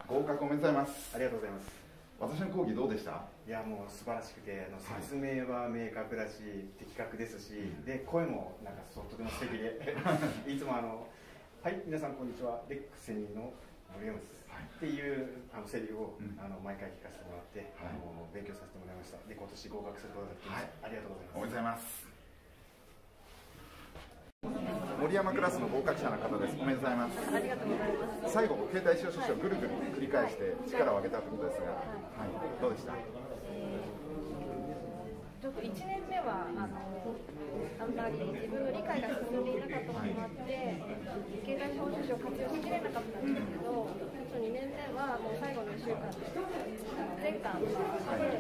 合格おめでとうございます。 ありがとうございます。 私の講義どうでした？ いや、もう素晴らしくて、説明は明確だし、的確ですし、で声もなんかとても素敵で、いつもはい、皆さんこんにちは、レックセニーの森山です、っていうセリフを、毎回聞かせてもらって、勉強させてもらいました。で、今年合格することができました。ありがとうございます。 おめでとうございます。森山クラスの合格者の方です。おめでとうございます。 ありがとうございます。 最後、携帯使用書士をぐるぐる繰り返して力を上げたということですが、どうでした？ ちょっと1年目はあんまり自分の理解が進んでいなかったこともあって、携帯小書士を活用しきれなかったんですけど、2年目はもう最後の1週間で全巻